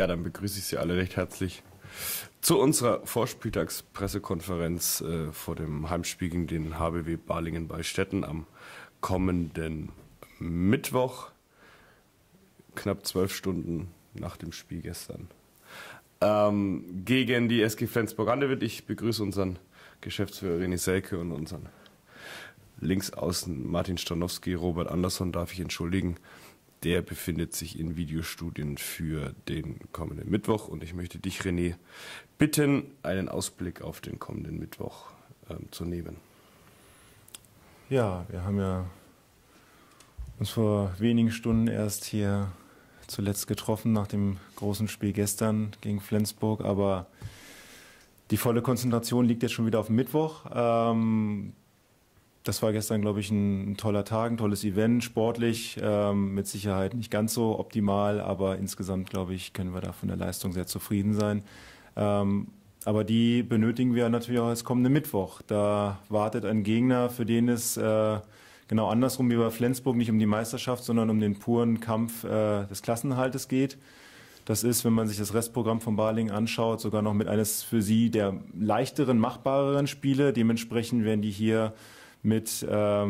Ja, dann begrüße ich Sie alle recht herzlich zu unserer Vorspieltagspressekonferenz vor dem Heimspiel gegen den HBW Balingen bei Stetten am kommenden Mittwoch, knapp 12 Stunden nach dem Spiel gestern. Gegen die SG Flensburg-Handewitt. Ich begrüße unseren Geschäftsführer René Selke und unseren Linksaußen Martin Stanowski. Robert Andersson darf ich entschuldigen. Der befindet sich in Videostudien für den kommenden Mittwoch. Und ich möchte dich, René, bitten, einen Ausblick auf den kommenden Mittwoch zu nehmen. Ja, wir haben ja uns vor wenigen Stunden erst hier zuletzt getroffen nach dem großen Spiel gestern gegen Flensburg. Aber die volle Konzentration liegt jetzt schon wieder auf dem Mittwoch. Das war gestern, glaube ich, ein toller Tag, ein tolles Event, sportlich, mit Sicherheit nicht ganz so optimal, aber insgesamt, glaube ich, können wir da von der Leistung sehr zufrieden sein. Aber die benötigen wir natürlich auch als kommenden Mittwoch. Da wartet ein Gegner, für den es genau andersrum wie bei Flensburg nicht um die Meisterschaft, sondern um den puren Kampf des Klassenerhaltes geht. Das ist, wenn man sich das Restprogramm von Balingen anschaut, sogar noch mit eines für sie der leichteren, machbareren Spiele. Dementsprechend werden die hier mit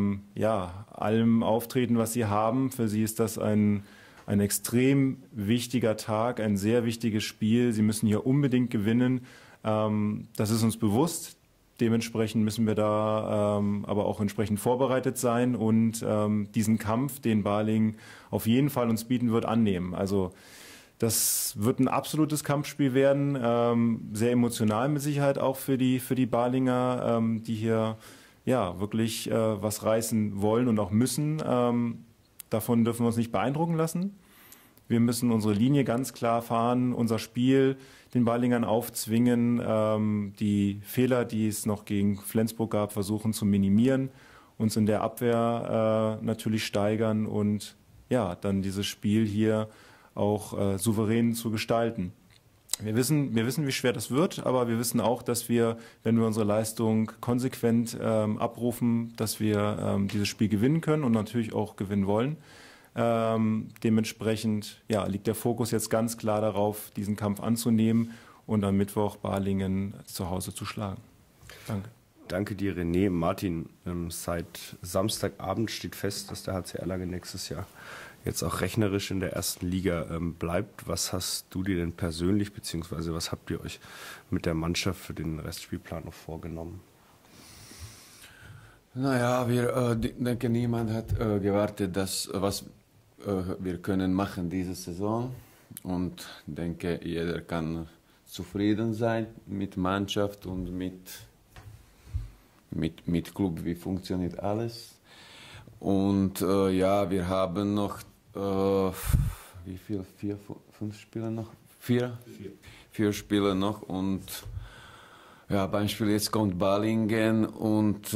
allem auftreten, was sie haben. Für sie ist das ein extrem wichtiger Tag, ein sehr wichtiges Spiel. Sie müssen hier unbedingt gewinnen. Das ist uns bewusst. Dementsprechend müssen wir da aber auch entsprechend vorbereitet sein und diesen Kampf, den Balingen auf jeden Fall uns bieten wird, annehmen. Also das wird ein absolutes Kampfspiel werden, sehr emotional mit Sicherheit auch für die Balinger, die hier wirklich was reißen wollen und auch müssen. Davon dürfen wir uns nicht beeindrucken lassen. Wir müssen unsere Linie ganz klar fahren, unser Spiel den Balingern aufzwingen, die Fehler, die es noch gegen Flensburg gab, versuchen zu minimieren, uns in der Abwehr natürlich steigern und ja, dann dieses Spiel hier auch souverän zu gestalten. Wir wissen, wie schwer das wird, aber wir wissen auch, dass wir, wenn wir unsere Leistung konsequent abrufen, dass wir dieses Spiel gewinnen können und natürlich auch gewinnen wollen. Dementsprechend liegt der Fokus jetzt ganz klar darauf, diesen Kampf anzunehmen und am Mittwoch Balingen zu Hause zu schlagen. Danke. Danke dir, René. Martin, seit Samstagabend steht fest, dass der HC Erlangen nächstes Jahr jetzt auch rechnerisch in der ersten Liga bleibt. Was hast du dir denn persönlich, beziehungsweise was habt ihr euch mit der Mannschaft für den Restspielplan noch vorgenommen? Naja, wir denken, niemand hat gewartet, was wir können machen diese Saison. Und ich denke, jeder kann zufrieden sein mit Mannschaft und mit Club, wie funktioniert alles. Und wir haben noch wie viel? 5 Spiele noch? 4? 4 Spiele noch und beim Spiel jetzt kommt Balingen und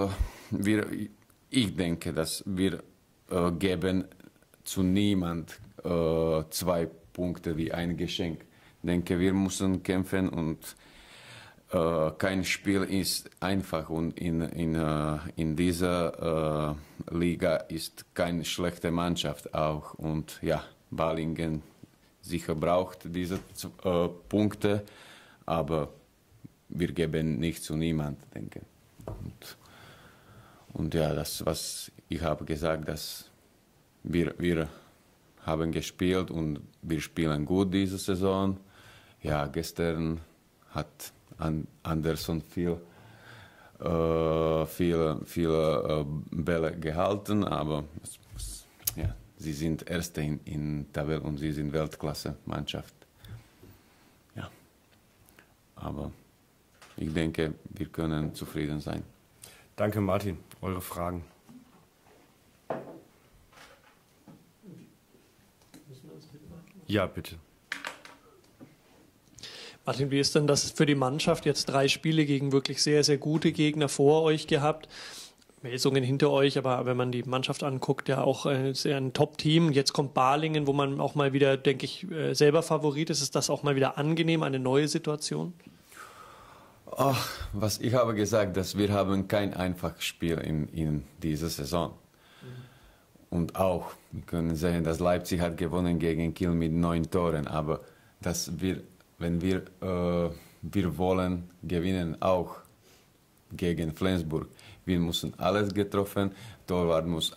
ich denke, dass wir geben zu niemand 2 Punkte wie ein Geschenk. Ich denke, wir müssen kämpfen und kein Spiel ist einfach und in dieser Liga ist keine schlechte Mannschaft auch und Balingen sicher braucht diese Punkte, aber wir geben nicht zu niemand, denke. Und das, was ich habe gesagt, dass wir haben gespielt und wir spielen gut diese Saison. Ja, gestern hat Andersson viele Bälle gehalten, aber sie sind Erste in Tabelle und sie sind Weltklasse-Mannschaft. Ja, aber ich denke, wir können zufrieden sein. Danke, Martin. Eure Fragen? Ja, bitte. Martin, wie ist denn das für die Mannschaft? Jetzt 3 Spiele gegen wirklich sehr, sehr gute Gegner vor euch gehabt. Melsungen hinter euch, aber wenn man die Mannschaft anguckt, ja auch ein Top-Team. Jetzt kommt Balingen, wo man auch mal wieder, denke ich, selber Favorit ist. Ist das auch mal wieder angenehm, eine neue Situation? Was ich habe gesagt, dass wir haben kein einfaches Spiel in dieser Saison. Und auch, wir können sehen, dass Leipzig hat gewonnen gegen Kiel mit 9 Toren, aber dass wenn wir wollen gewinnen, auch gegen Flensburg, wir müssen alles getroffen, Torwart muss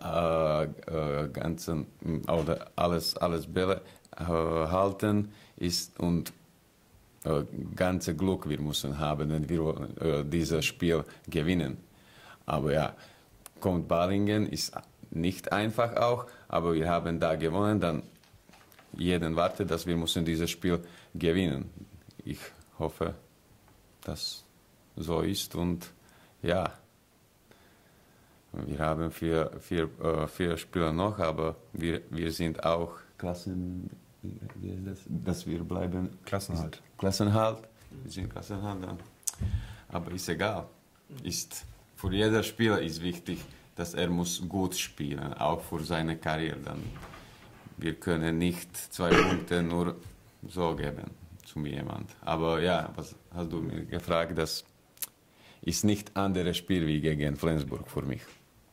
alles Bälle halten und ganze Glück wir müssen haben, wenn wir dieses Spiel gewinnen. Aber ja, kommt Balingen, ist nicht einfach auch, aber wir haben da gewonnen, dann jeden wartet, dass wir müssen dieses Spiel gewinnen. Ich hoffe, dass so ist und ja, wir haben vier Spieler noch, aber wir sind auch wie ist das? Dass wir bleiben Klassenhalt. Klassenhalt. Wir sind Klassenhalt dann. Aber ist egal. Für jeder Spieler ist wichtig, dass er muss gut spielen, auch für seine Karriere. Dann wir können nicht 2 Punkte nur so geben zu jemand. Aber ja, was hast du mir gefragt? Das ist nicht ein anderes Spiel wie gegen Flensburg für mich.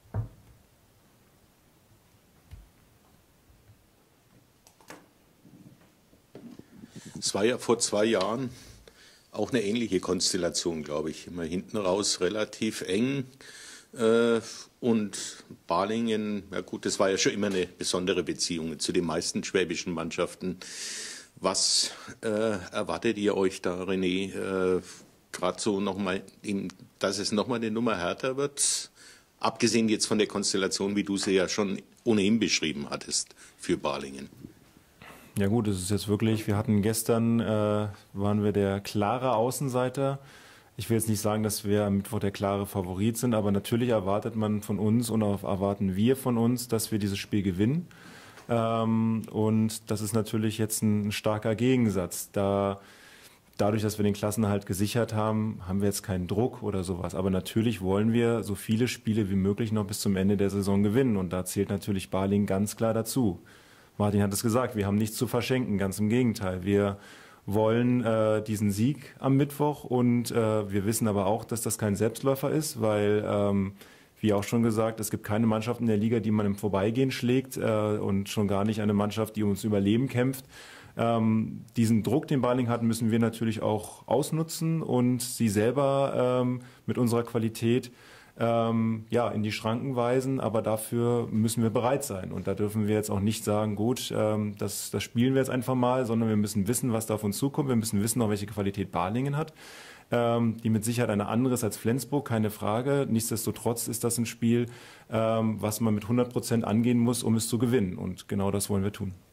Es war ja vor 2 Jahren auch eine ähnliche Konstellation, glaube ich. Immer hinten raus relativ eng. Und Balingen, ja gut, das war ja schon immer eine besondere Beziehung zu den meisten schwäbischen Mannschaften. Was erwartet ihr euch da, René, gerade so nochmal, dass es nochmal eine Nummer härter wird? Abgesehen jetzt von der Konstellation, wie du sie ja schon ohnehin beschrieben hattest für Balingen. Ja gut, es ist jetzt wirklich, wir hatten gestern, waren wir der klare Außenseiter. Ich will jetzt nicht sagen, dass wir am Mittwoch der klare Favorit sind, aber natürlich erwartet man von uns und auch erwarten wir von uns, dass wir dieses Spiel gewinnen. Und das ist natürlich jetzt ein starker Gegensatz. Dadurch, dass wir den Klassenerhalt gesichert haben, haben wir jetzt keinen Druck oder sowas. Aber natürlich wollen wir so viele Spiele wie möglich noch bis zum Ende der Saison gewinnen. Und da zählt natürlich Balingen ganz klar dazu. Martin hat es gesagt, wir haben nichts zu verschenken, ganz im Gegenteil. Wir wollen diesen Sieg am Mittwoch und wir wissen aber auch, dass das kein Selbstläufer ist, weil, wie auch schon gesagt, es gibt keine Mannschaft in der Liga, die man im Vorbeigehen schlägt und schon gar nicht eine Mannschaft, die ums Überleben kämpft. Diesen Druck, den Balingen hat, müssen wir natürlich auch ausnutzen und sie selber mit unserer Qualität in die Schranken weisen, aber dafür müssen wir bereit sein. Und da dürfen wir jetzt auch nicht sagen, gut, das spielen wir jetzt einfach mal, sondern wir müssen wissen, was da auf uns zukommt. Wir müssen wissen, auch welche Qualität Balingen hat, die mit Sicherheit eine andere ist als Flensburg, keine Frage. Nichtsdestotrotz ist das ein Spiel, was man mit 100% angehen muss, um es zu gewinnen. Und genau das wollen wir tun.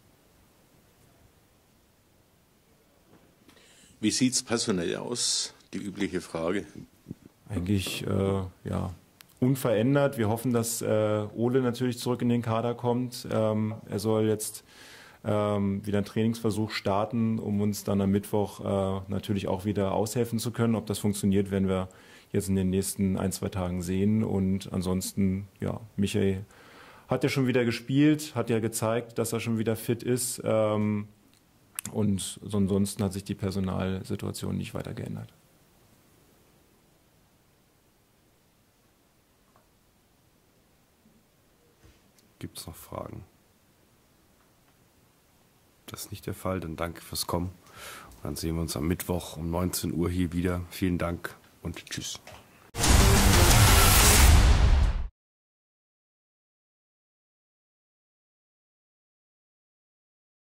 Wie sieht es personell aus? Die übliche Frage. Eigentlich unverändert. Wir hoffen, dass Ole natürlich zurück in den Kader kommt. Er soll jetzt wieder einen Trainingsversuch starten, um uns dann am Mittwoch natürlich auch wieder aushelfen zu können. Ob das funktioniert, werden wir jetzt in den nächsten 1-2 Tagen sehen. Und ansonsten, ja, Michael hat ja schon wieder gespielt, hat ja gezeigt, dass er schon wieder fit ist. Und ansonsten hat sich die Personalsituation nicht weiter geändert. Gibt es noch Fragen? Das ist nicht der Fall, dann danke fürs Kommen. Und dann sehen wir uns am Mittwoch um 19 Uhr hier wieder. Vielen Dank und tschüss.